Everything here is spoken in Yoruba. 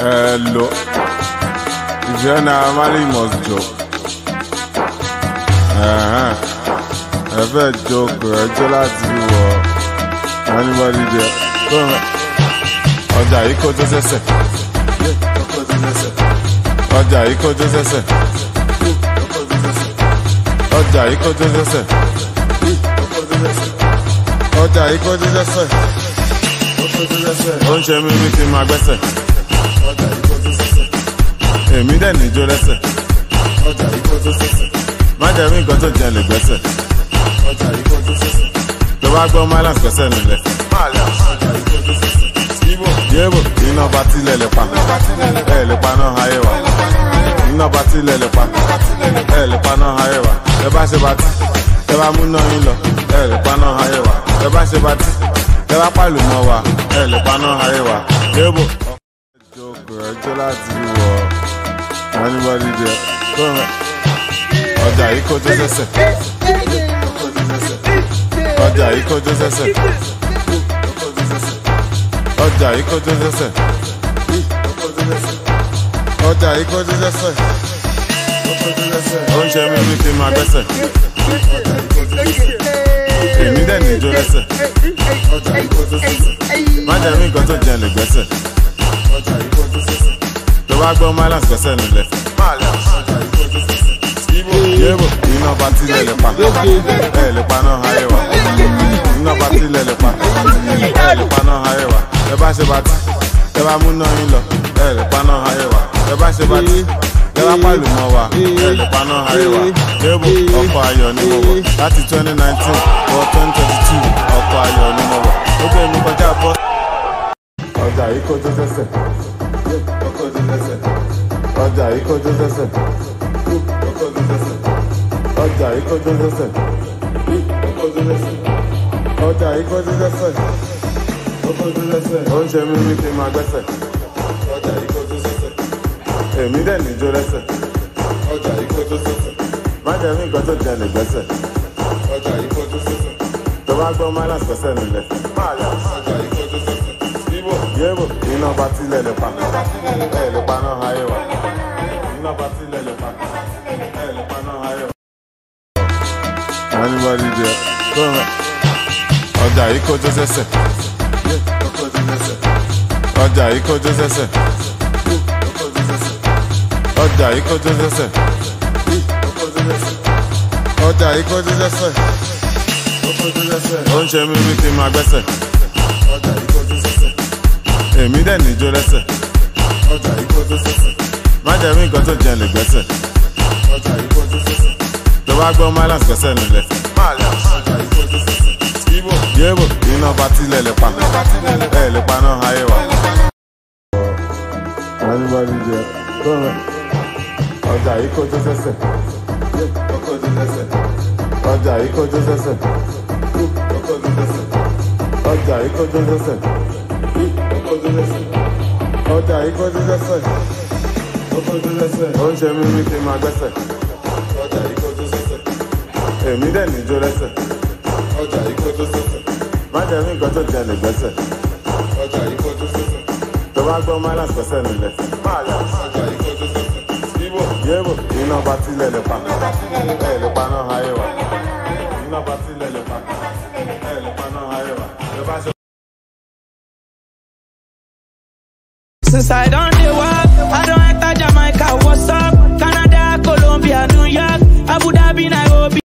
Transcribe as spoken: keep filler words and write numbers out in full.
Hello. If you're not married, you must joke. Uh-huh. I feel joke. I tell her to do anybody there. Go on. Ọjà yìí kó tó sẹ́sẹ̀. Ọjà yìí kó tó sẹ́sẹ̀. Ọjà yìí kó tó sẹ́sẹ̀. Ọjà yìí kó tó sẹ́sẹ̀. Ó ń ṣe mí bí kí n máa gbẹ́sẹ̀. Èmi dẹ̀ níjó lẹ́sẹ̀. Má jẹ́ rí nǹkan tó jẹ́ lè gbẹ́sẹ̀. Tó bá gbọ́ Mylands gbẹ́sẹ̀ nílẹ̀. Yébo, iná bá tilẹ̀ lè pa. Ẹ lè pa náà ayé wa. Iná bá tilẹ̀ lè pa. Ẹ lè pa náà ayé wa. Ẹ bá ṣe bá tí. Ẹ bá mú náà yín lọ. Ẹ lè pa náà ayé wa. Ẹ bá ṣe bá tí. Ẹ bá pàlù mọ́ wa. Ẹ lè pa náà ayé wa. Yébo. Jókòó ẹjọ́ láti wọ anybody there. Ọjà yìí kó tó sẹ́sẹ̀. Ọjà yìí kó tó sẹ́sẹ̀. Ọjà yìí kó tó sẹ́sẹ̀. Ọjà yìí kó tó sẹ́sẹ̀. Ó ń ṣe mí bí kí n máa gbẹ́sẹ̀. Èmi dẹ̀ níjó lẹ́sẹ̀. Má jẹ́ rí nǹkan tó jẹ́ lè gbẹ́sẹ̀. Tó bá gbọ́ Mylands gbẹ́sẹ̀ nílẹ̀. Yébo, iná bá tilẹ̀ lè pa. Ẹ lè pa náà ayé wa. Iná bá tilẹ̀ lè pa. Ẹ lè pa náà ayé wa. Ẹ bá ṣe bá tí. Ẹ bá mú náà yín lọ. Ẹ lè pa náà ayé wa. Ẹ bá ṣe bá tí. Ẹ bá pàlù mọ́ wa. Ẹ lè pa náà ayé wa. Yébo, ọkọ̀ ayọ̀ ni mo wọ̀. Láti twenty nineteen wọ twenty twenty-two ọkọ̀ ayọ̀ ni mo wọ̀. Ó gbé mi kọjá bọ́. Ọjà yìí kó tó sẹ́sẹ̀. Ọjà yìí kó tó sẹ́sẹ̀. Ọjà yìí kó tó sẹ́sẹ̀. Ọjà yìí kó tó sẹ́sẹ̀. Ó ń ṣe mí bí kí n máa gbẹ́sẹ̀. Èmi dẹ̀ níjó lẹ́sẹ̀. Má jẹ́ rí nǹkan tó jẹ́ lè gbẹ́sẹ̀. Tó bá gbọ́ Mylands gbẹ́sẹ̀ nílẹ̀. Yébo, iná bá tilẹ̀ lè pa. Ẹ lè pa náà ayé wa. Iná bá tilẹ̀ lè pa. Ẹ lè pa náà ayé wa. Anybody there? Go on. Ọjà yìí kó tó sẹ́sẹ̀. Ọjà yìí kó tó sẹ́sẹ̀. Ọjà yìí kó tó sẹ́sẹ̀. Ọjà yìí kó tó sẹ́sẹ̀. Ó ń ṣe mí bí kí n máa gbẹ́sẹ̀. Èmi dẹ̀ níjó lẹ́sẹ̀. Má jẹ́ rí nǹkan tó jẹ́ lè gbẹ́sẹ̀. Tó bá gbọ́ Mylands gbẹ́sẹ̀ nílẹ̀. Yébo, iná bá tilẹ̀ lè pa. Ẹ lè pa náà ayé wa. Anybody there? Ọjà yìí kó tó sẹ́sẹ̀. Ọjà yìí kó tó sẹ́sẹ̀. Ọjà yìí kó tó sẹ́sẹ̀. Ọjà yìí kó tó sẹ́sẹ̀. Ó ń ṣe mí bí kí n máa gbẹ́sẹ̀. Èmi dẹ̀ níjó lẹ́sẹ̀. Má jẹ́ rí nǹkan tó jẹ́ lè gbẹ́sẹ̀. Tó bá gbọ́ Mylands gbẹ́sẹ̀ nílẹ̀. Yébo, iná bá tilẹ̀ lè pa. Ẹ lè pa náà ayé wa. Iná bá tilẹ̀ lè pa. Ẹ lè pa náà ayé wa. Ẹ bá ṣe. Since I don't know why